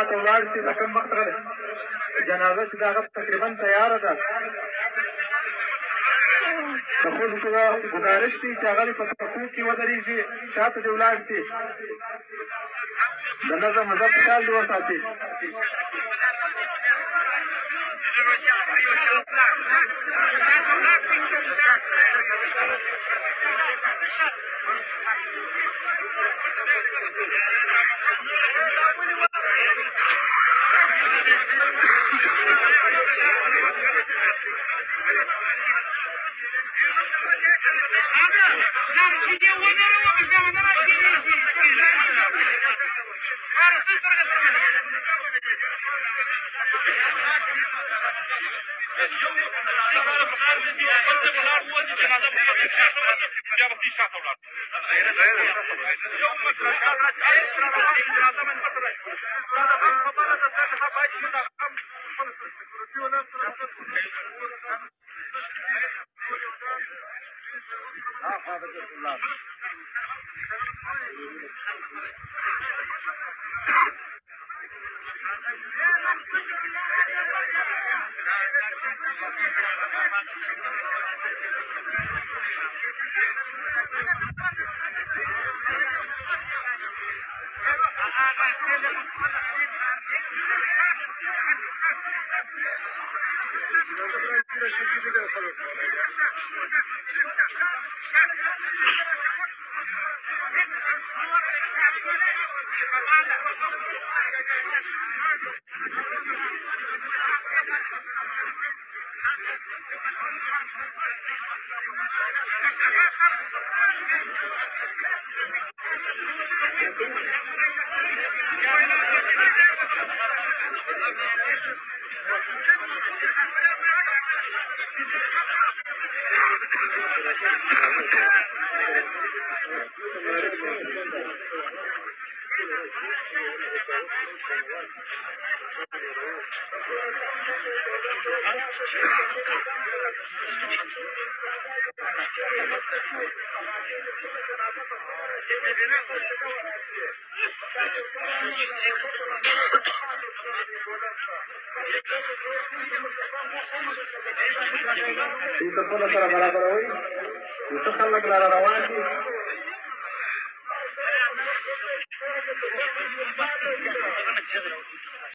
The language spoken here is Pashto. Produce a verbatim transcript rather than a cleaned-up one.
شاته ولاړ شي. د کوم وخت غلی جنازه چې د هغه تقریبا تیاره ده. د ښځو ته ګزارش دی چې هغه په صفو کې ودرېږي، شاته دې ولاړ شي، د نظم ادب خیال دې وساتي. سره برابروي څه خلک لاره روان دي.